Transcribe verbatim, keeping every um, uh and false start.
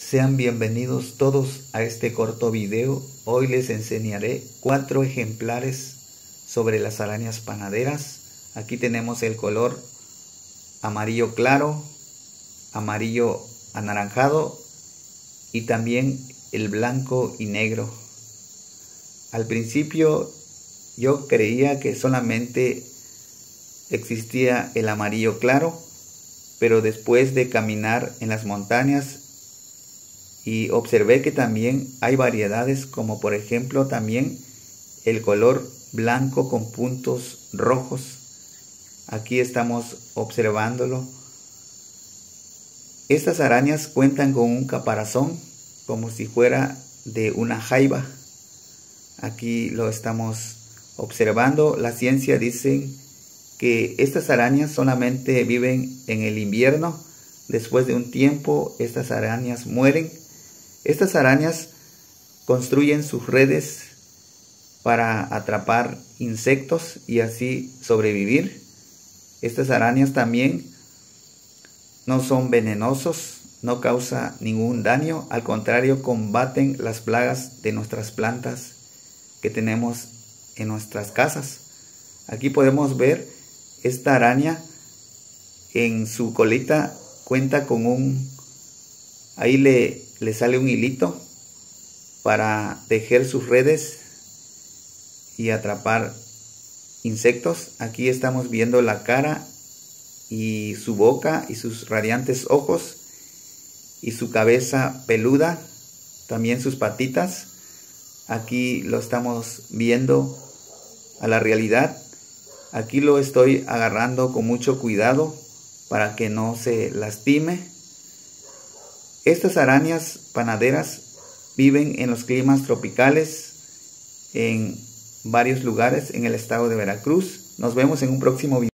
Sean bienvenidos todos a este corto video. Hoy les enseñaré cuatro ejemplares sobre las arañas panaderas. Aquí tenemos el color amarillo claro, amarillo anaranjado y también el blanco y negro. Al principio yo creía que solamente existía el amarillo claro, pero después de caminar en las montañas y observé que también hay variedades, como por ejemplo también el color blanco con puntos rojos. Aquí estamos observándolo. Estas arañas cuentan con un caparazón como si fuera de una jaiba. Aquí lo estamos observando. La ciencia dice que estas arañas solamente viven en el invierno. Después de un tiempo estas arañas mueren. Estas arañas construyen sus redes para atrapar insectos y así sobrevivir. Estas arañas también no son venenosos, no causan ningún daño, al contrario combaten las plagas de nuestras plantas que tenemos en nuestras casas. Aquí podemos ver esta araña en su colita cuenta con un, ahí le le sale un hilito para tejer sus redes y atrapar insectos. Aquí estamos viendo la cara y su boca y sus radiantes ojos y su cabeza peluda, también sus patitas. Aquí lo estamos viendo a la realidad. Aquí lo estoy agarrando con mucho cuidado para que no se lastime. Estas arañas panaderas viven en los climas tropicales en varios lugares en el estado de Veracruz. Nos vemos en un próximo video.